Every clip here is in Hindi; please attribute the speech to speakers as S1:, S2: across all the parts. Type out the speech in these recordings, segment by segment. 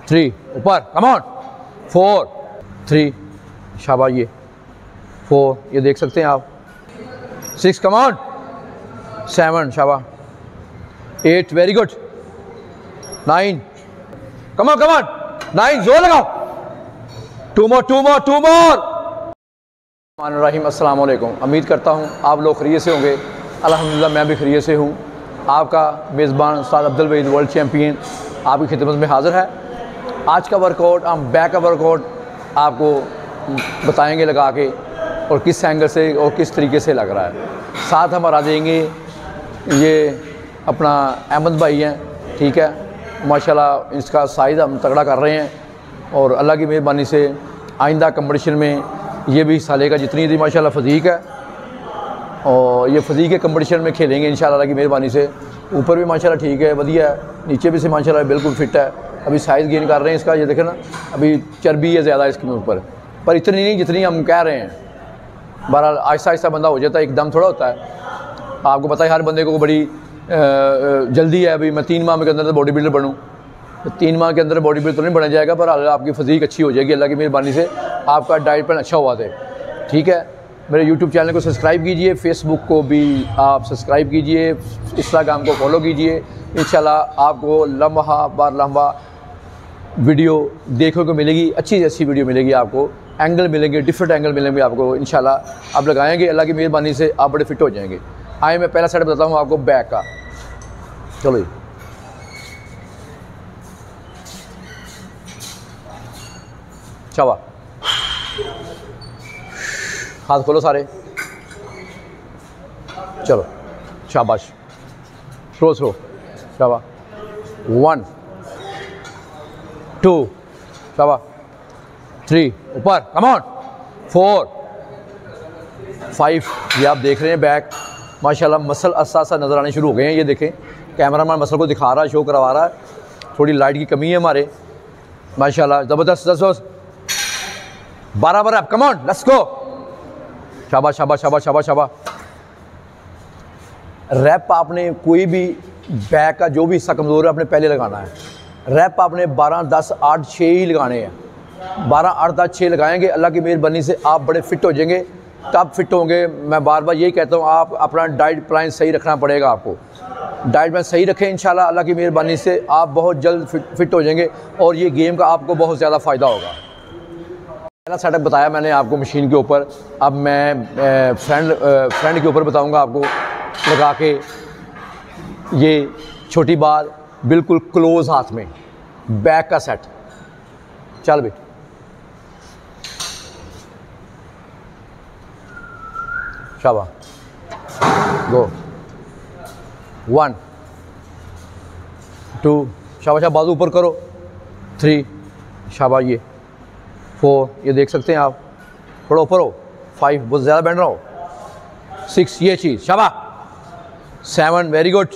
S1: 3 ऊपर, कम ऑन, 4 3 शाबाश, ये 4, ये देख सकते हैं आप, 6 कम ऑन, 7 शाबाश, 8 वेरी गुड, 9 कम ऑन 9 जोर लगाओ, 2 मोर। रहीम अस्सलाम वालेकुम, उम्मीद करता हूँ आप लोग खैरियत से होंगे। अल्हम्दुलिल्लाह मैं भी खैरियत से हूँ। आपका मेज़बान उस्ताद अब्दुल वहीद वर्ल्ड चैम्पियन आपकी खिदमत में हाज़िर है। आज का वर्कआउट, हम बैक का वर्कआउट आपको बताएंगे लगा के, और किस एंगल से और किस तरीके से लग रहा है। साथ हमारा देंगे ये अपना अहमद भाई हैं, ठीक है, माशाल्लाह इसका साइज़ हम तगड़ा कर रहे हैं, और अल्लाह की मेहरबानी से आइंदा कंपटीशन में ये भी हिस्सा लेगा। जितनी थी माशाल्लाह फ़ज़ीक है, और ये फ़ज़ीक के कंपटीशन में खेलेंगे इंशाल्लाह की मेहरबानी से। ऊपर भी माशाल्लाह ठीक है, बढ़िया है, नीचे भी से माशाल्लाह बिल्कुल फिट है। अभी साइज़ गेन कर रहे हैं इसका, ये देखें ना, अभी चर्बी है ज़्यादा इसके ऊपर, पर इतनी नहीं जितनी हम कह रहे हैं। बहरहाल आहिस्ता आहिस्ता बंदा हो जाता है, एकदम थोड़ा होता है। आपको पता है हर बंदे को बड़ी जल्दी है। अभी मैं 3 माह के अंदर बॉडी बिल्डर बनूँ, तो 3 माह के अंदर बॉडी बिल्डर तो नहीं बना जाएगा, पर आपकी फ़ज़ीक अच्छी हो जाएगी अल्लाह की मेहरबानी से। आपका डाइट प्लान अच्छा हुआ थे, ठीक है। मेरे यूट्यूब चैनल को सब्सक्राइब कीजिए, फेसबुक को भी आप सब्सक्राइब कीजिए, इंस्टाग्राम को फॉलो कीजिए। इंशाल्लाह आपको लम्हा बार लम्हा वीडियो देखने को मिलेगी, अच्छी से अच्छी वीडियो मिलेगी आपको, एंगल मिलेंगे, डिफरेंट एंगल मिलेंगे आपको। इंशाल्लाह आप लगाएंगे, अल्लाह की मेहरबानी से आप बड़े फिट हो जाएंगे। आए मैं पहला सेट बताता हूँ आपको बैक का। चलो जी, शाबाश, हाथ खोलो सारे, चलो शाबाश, स्लो स्लो, शाबाश, 1 2 शाबाश, 3 ऊपर, कम ऑन, 4 5। ये आप देख रहे हैं बैक माशाल्लाह मसल आसा नज़र आने शुरू हो गए हैं। ये देखें, कैमरामैन मसल को दिखा रहा है, शो करवा रहा है। थोड़ी लाइट की कमी है हमारे, माशाल्लाह ज़बरदस्त। 10 12 up, come on, let's go, शाबाश शाबाश शाबाश शाबाश शाबाश। रैप आपने कोई भी बैक का जो भी हिस्सा कमज़ोर है आपने पहले लगाना है। रैप आपने 12 10 8 6 ही लगाने हैं। 12 8 10 6 लगाएंगे, अल्लाह की मेहरबानी से आप बड़े फिट हो जाएंगे। कब फिट होंगे, मैं बार बार यही कहता हूँ, आप अपना डाइट प्लान सही रखना पड़ेगा आपको। डाइट प्लान सही रखें, इंशाल्लाह अल्लाह की मेहरबानी से आप बहुत जल्द फिट हो जाएंगे, और ये गेम का आपको बहुत ज़्यादा फ़ायदा होगा। पहला सेटअप बताया मैंने आपको मशीन के ऊपर, अब मैं फ्रेंड के ऊपर बताऊंगा आपको लगा के। ये छोटी बार बिल्कुल क्लोज हाथ में, बैक का सेट। चल भाई, शाबाश, गो, 1 2 शाबाश, बाजू ऊपर करो, 3 शाबाश, ये 4, ये देख सकते हैं आप, थोड़ा ऊपर हो, 5 बहुत ज़्यादा बैंड रहा हो, 6 ये चीज़, शाबाश, 7 वेरी गुड,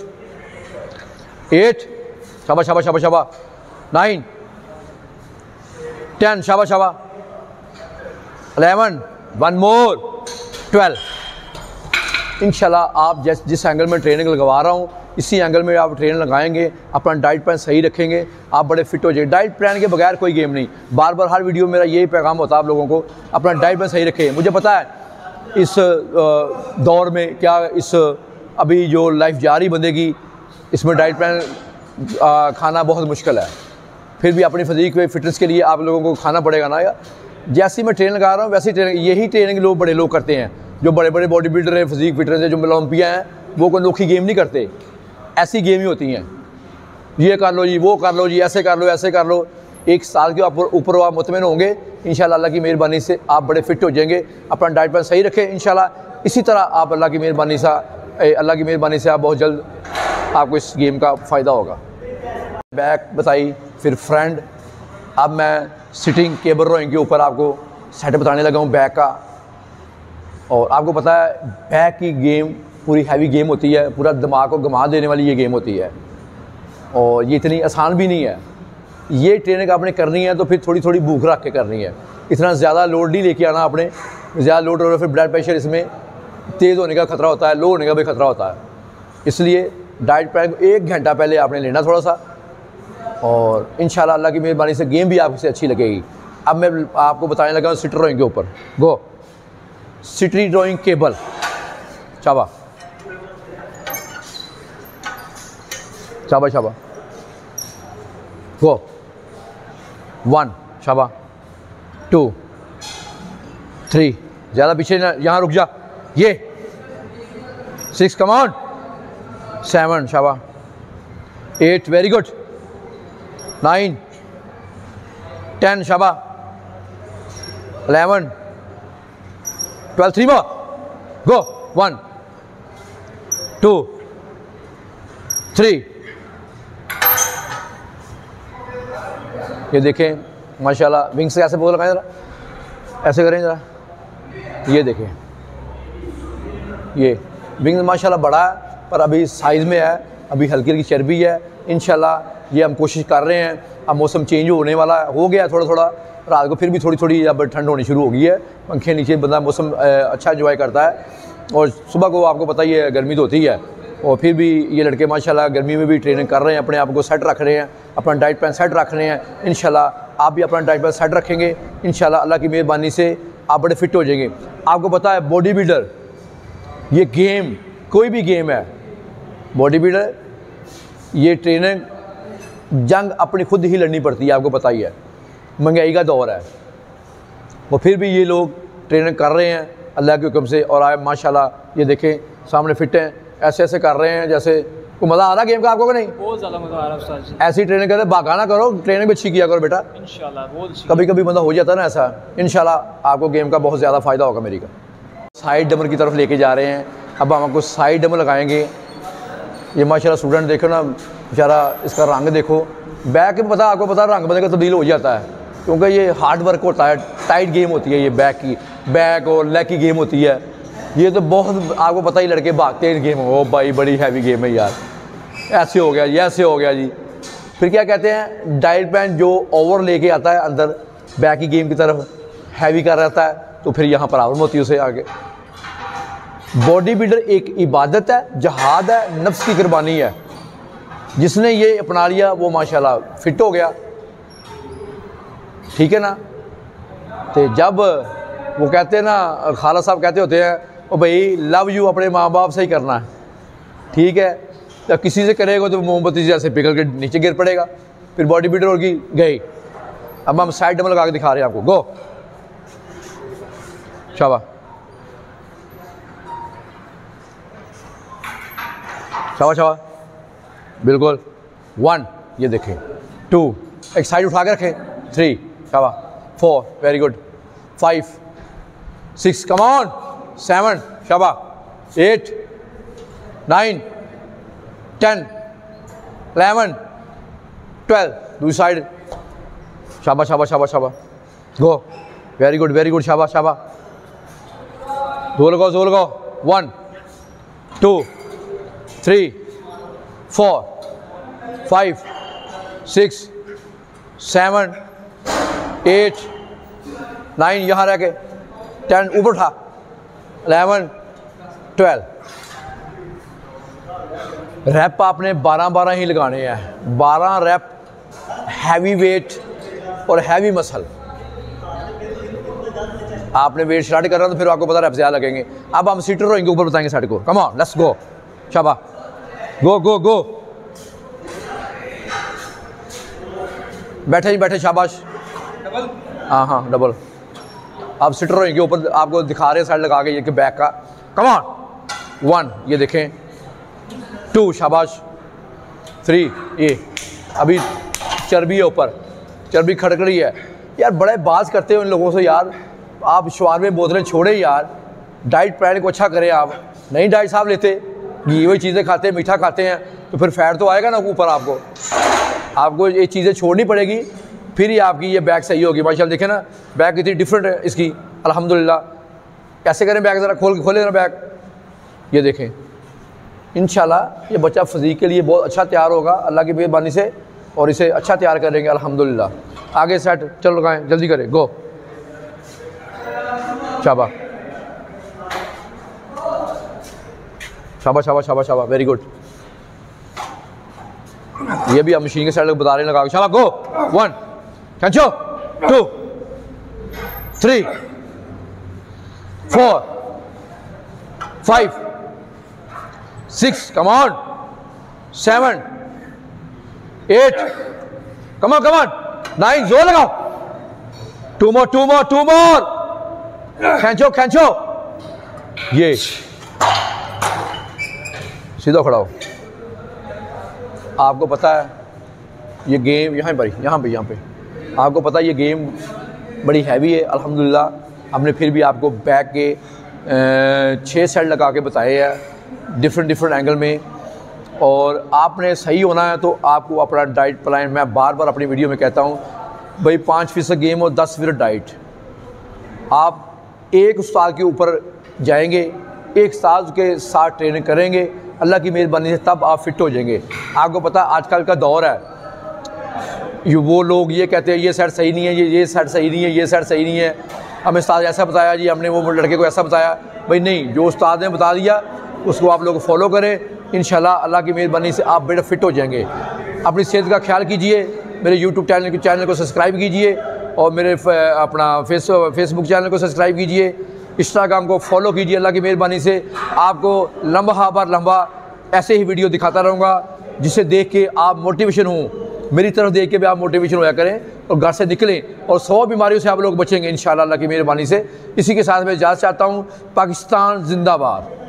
S1: 8 शाबाश शाबाश शाबाश शाबाश, 9 10 शाबाश शाबाश, 11 1 मोर, 12। इंशाल्लाह आप जिस एंगल में ट्रेनिंग लगवा रहा हूँ, इसी एंगल में आप ट्रेनिंग लगाएंगे, अपना डाइट प्लान सही रखेंगे, आप बड़े फिट हो जाएंगे। डाइट प्लान के बगैर कोई गेम नहीं। बार बार हर वीडियो में मेरा यही पैगाम होता है आप लोगों को, अपना डाइट प्लान सही रखें। मुझे पता है इस दौर में क्या, इस अभी जो लाइफ जा रही बंदे की, इसमें डाइट प्लान खाना बहुत मुश्किल है। फिर भी अपनी फ़ज़ीक पे फिटनेस के लिए आप लोगों को खाना पड़ेगा ना यार। जैसी मैं ट्रेनिंग लगा रहा हूँ वैसी ट्रेनिंग, यही ट्रेनिंग लोग बड़े लोग करते हैं, जो बड़े बड़े बॉडी बिल्डर हैं, फ़ज़ीक फिटनेस है, जो ओलंपिया हैं, वो कोई अनोखी गेम नहीं करते। ऐसी गेम ही होती हैं, ये कर लो जी, वो कर लो जी, ऐसे कर लो, ऐसे कर लो। 1 साल के ऊपर आप मुतमिन होंगे इंशाल्लाह, अल्लाह की मेहरबानी से आप बड़े फिट हो जाएंगे। अपना डाइट प्लान सही रखें, इंशाल्लाह इसी तरह आप अल्लाह की मेहरबानी से आप बहुत जल्द आपको इस गेम का फ़ायदा होगा। बैक बताई, फिर फ्रंट। अब मैं सिटिंग केबल रोइंग के ऊपर आपको सेट बताने लगा हूँ बैक का। और आपको पता है बैक की गेम पूरी हैवी गेम होती है, पूरा दिमाग को घुमा देने वाली ये गेम होती है, और ये इतनी आसान भी नहीं है। ये ट्रेनिंग आपने करनी है तो फिर थोड़ी थोड़ी भूख रख के करनी है। इतना ज़्यादा लोड नहीं लेके आना आपने, ज़्यादा लोड हो रहा है फिर ब्लड प्रेशर इसमें तेज़ होने का खतरा होता है, लो होने का भी खतरा होता है। इसलिए डाइट प्लान 1 घंटा पहले आपने लेना थोड़ा सा, और इंशाल्लाह अल्लाह की मेहरबानी से गेम भी आपसे अच्छी लगेगी। अब मैं आपको बताने लगा सिटी ड्राइंग के ऊपर। गो सिटी ड्राइंग केबल, शाबा शाबा शाबा, गो 1 शाबा 2 3, ज़्यादा पीछे ना, यहाँ रुक जा, ये 6 कम ऑन 7 शाबा 8 वेरी गुड 9 10 शाबा 11 12 3 more go 1 2 3। ये देखें माशाल्लाह विंग्स कैसे बोल लगाएं, ज़रा ऐसे करें ज़रा, ये देखें ये विंग्स माशाल्लाह बड़ा है पर अभी साइज़ में है, अभी हल्की हल्की चर्बी है। इंशाल्लाह ये हम कोशिश कर रहे हैं। अब मौसम चेंज होने वाला हो गया थोड़ा थोड़ा, रात को फिर भी थोड़ी थोड़ी अब ठंड होनी शुरू हो गई है, पंखे नीचे बंदा मौसम अच्छा इंजॉय करता है। और सुबह को आपको पता ही है गर्मी तो होती है, और फिर भी ये लड़के माशाल्लाह गर्मी में भी ट्रेनिंग कर रहे हैं, अपने आप को सेट रख रहे हैं, अपना डाइट प्लान सेट रख रहे हैं। इंशाल्लाह आप भी अपना डाइट प्लान सेट रखेंगे, इंशाल्लाह अल्लाह की मेहरबानी से आप बड़े फिट हो जाएंगे। आपको पता है बॉडी बिल्डर, ये गेम कोई भी गेम है, बॉडी बिल्डर ये ट्रेनिंग जंग अपनी खुद ही लड़नी पड़ती है, आपको पता ही है, महंगाई का दौर है, और फिर भी ये लोग ट्रेनिंग कर रहे हैं अल्लाह के हुक्म से। और आए माशाल्लाह ये देखें सामने फिट हैं, ऐसे ऐसे कर रहे हैं जैसे को मज़ा आ रहा है गेम का आपको कि नहीं?
S2: बहुत ज़्यादा मज़ा आ रहा है उस्ताद जी।
S1: ऐसी ट्रेनिंग करते भागा ना करो, ट्रेनिंग भी अच्छी किया करो बेटा,
S2: इंशाल्लाह बहुत अच्छी।
S1: कभी कभी बंदा हो जाता है ना ऐसा। इंशाल्लाह आपको गेम का बहुत ज़्यादा फ़ायदा होगा मेरी का। साइड डमर की तरफ लेके जा रहे हैं, अब हम आपको साइड डमर लगाएंगे। ये माशाल्लाह स्टूडेंट देखो ना बेचारा, इसका रंग देखो, बैक में पता आपको पता रंग बंदे का तब्दील हो जाता है, क्योंकि ये हार्ड वर्क होता है, टाइट गेम होती है ये बैक और लेग की गेम होती है। ये तो बहुत आपको पता ही लड़के भागते हैं गेम, हो भाई बड़ी हैवी गेम है यार, ऐसे हो गया जी, ऐसे हो गया जी। फिर क्या कहते हैं, डाइट प्लान जो ओवर लेके आता है अंदर बैक की गेम की तरफ हैवी कर रहता है, तो फिर यहाँ प्रॉब्लम होती है उसे आगे। बॉडी बिल्डर एक इबादत है, जहाद है, नफ्स की कुर्बानी है। जिसने ये अपना लिया वो माशाल्लाह फिट हो गया, ठीक है ना। तो जब वो कहते हैं ना, खाला साहब कहते होते हैं, ओ भाई लव यू अपने माँ बाप से ही करना है, ठीक है। जब किसी से करेगा तो मोमबत्ती जैसे पिघल के नीचे गिर पड़ेगा, फिर बॉडी बिल्डर होगी गई। अब हम साइड डबल लगा के दिखा रहे हैं आपको, गो शाबाश शाबाश शाबाश, बिल्कुल 1 ये देखें, 2 एक साइड उठा के रखें, 3 शाबाश, 4 वेरी गुड, 5 6 कम ऑन, 7 शाबाश, 8 9 10 11 12 दूसरी साइड, शाबाश शाबाश शाबाश शाबाश, गो वेरी गुड शाबाश शाबाश, जोर लगाओ 1 2 3 4 5 6 7 8 9 यहाँ रह के 10 ऊपर उठा, 11 12 रैप आपने 12 ही लगाने हैं, 12 रैप हैवी वेट और हैवी मसल। आपने वेट स्टार्ट कर रहा तो फिर आपको पता रैप ज़्यादा लगेंगे। अब हम सीटर रोइंग के ऊपर बताएंगे साइड को, कम ऑन लेट्स गो, शाबाश, गो बैठे शाबाश, हाँ डबल। आप सीटर रोइंग के ऊपर आपको दिखा रहे हैं साइड लगा के ये कि बैक का, कम ऑन 1 ये देखें, 2 शाबाश, 3 ये अभी चर्बी है ऊपर, चर्बी खड़क रही है यार। बड़े बात करते हो इन लोगों से यार, आप शुआर में बोतलें छोड़े यार, डाइट प्लान को अच्छा करें। आप नहीं डाइट साहब लेते, घी हुई चीज़ें खाते हैं, मीठा खाते हैं, तो फिर फैट तो आएगा ना ऊपर। आपको ये चीज़ें छोड़नी पड़ेगी, फिर ही आपकी ये बैक सही होगी। माशाल्लाह देखें ना बैक कितनी डिफरेंट है इसकी, अल्हम्दुलिल्लाह। कैसे करें बैक, ज़रा खोले ना बैक, ये देखें। इंशाल्लाह ये बच्चा फिज़ीक के लिए बहुत अच्छा तैयार होगा अल्लाह की मेहरबानी से, और इसे अच्छा तैयार करेंगे अल्हम्दुलिल्लाह। आगे सेट चलो लगाएं, जल्दी करें, गो शाबाश शाबाश शाबाश शाबाश शाबाश, वेरी गुड। ये भी हम मशीन के साइड बता रहे हैं, लगा के शाबाश गो 1 खींचो 2 3 4 5 6 कम ऑन 7 8 कम ऑन 9 जोर लगाओ 2 more खींचो ये सीधा खड़ा हो। आपको पता है ये गेम यहाँ पे आपको पता है ये गेम बड़ी हैवी है। अल्हम्दुलिल्लाह हमने फिर भी आपको बैक के 6 सेट लगा के बताए हैं डिफरेंट एंगल में, और आपने सही होना है तो आपको अपना डाइट प्लान, मैं बार बार अपनी वीडियो में कहता हूँ भाई 5% गेम और 10% डाइट। आप एक उस्ताद के ऊपर जाएंगे, एक उस्ताद के साथ ट्रेनिंग करेंगे, अल्लाह की मेहरबानी से तब आप फिट हो जाएंगे। आपको पता है आजकल का दौर है, वो लोग ये कहते हैं ये सेट सही नहीं है, ये सेट सही नहीं है, ये सेट सही नहीं है, हमें उस्ताद ऐसा बताया जी, हमने वो लड़के को ऐसा बताया। भाई नहीं, जो उस्ताद ने बता दिया उसको आप लोग फॉलो करें, इंशाल्लाह अल्लाह की मेहरबानी से आप बेटा फिट हो जाएंगे। अपनी सेहत का ख्याल कीजिए, मेरे यूट्यूब चैनल को सब्सक्राइब कीजिए, और मेरे अपना फेसबुक चैनल को सब्सक्राइब कीजिए, इंस्टाग्राम को फॉलो कीजिए। अल्लाह की मेहरबानी से आपको लम्बा बार लम्बा ऐसे ही वीडियो दिखाता रहूँगा, जिससे देख के आप मोटिवेशन हो, मेरी तरफ देख के भी आप मोटिवेशन होया करें और घर से निकलें और 100 बीमारियों से आप लोग बचेंगे इंशाल्लाह अल्लाह की मेहरबानी से। इसी के साथ मैं इजाज़त चाहता हूँ। पाकिस्तान जिंदाबाद।